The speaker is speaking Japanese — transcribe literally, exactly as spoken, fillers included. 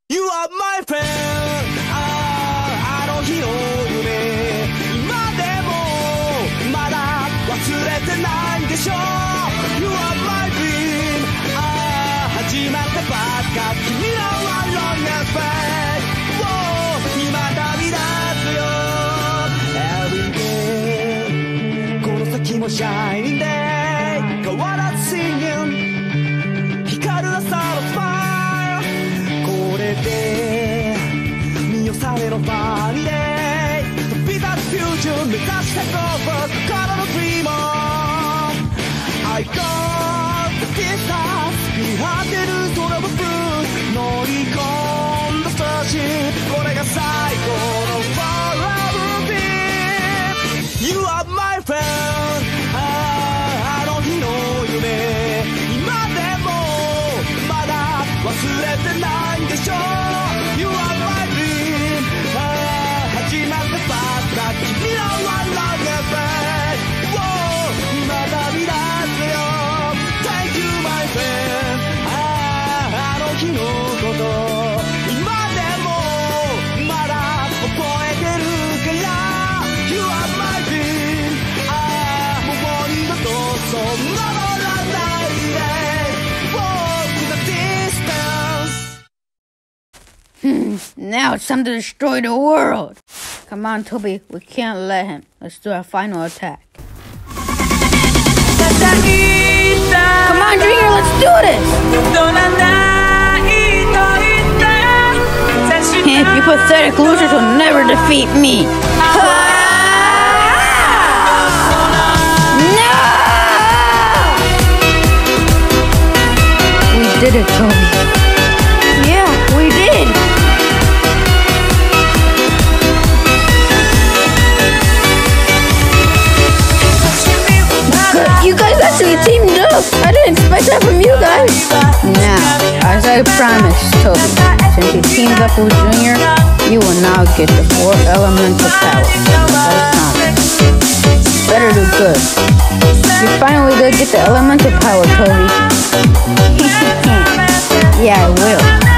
You are my friend ああ、あの日の夢今でもまだ忘れてないでしょ You are my dream ああ、始まったばっか君の One long affair 今旅立つよ Every day この先も Shining day 変わらず Singing 光る朝の Fire これで見よされのファニーデイ飛び立つフューチャー目指して Go for 心の Dreamer I got the distance 見張ってる空を Blue 乗り込んだスターシップこれが最高の Forever Beam You are my friend ああ、あの日の夢今でもまだ忘れてないでしょ You are my dream ああ、始まったばっか君の One long affair 今旅立つよ Thank you my friend ああ、あの日のこと今でもまだ覚えてるから You are my dream ああ、もう二度とそんな戻らないで Walk the distance Hmm, now it's time to destroy the world. Come on, Toby, we can't let him. Let's do our final attack. Come on, Junior, let's do this! You pathetic losers will never defeat me. No! We did it, Toby. Yeah, we did. Good. You guys actually teamed up. I didn't expect that from you guys. Now, as I promised, Toby, since you teamed up with Junior, you will now get the four elemental powers. As promised. Better do good. You finally did get the elemental power, Toby. Yeah, I will.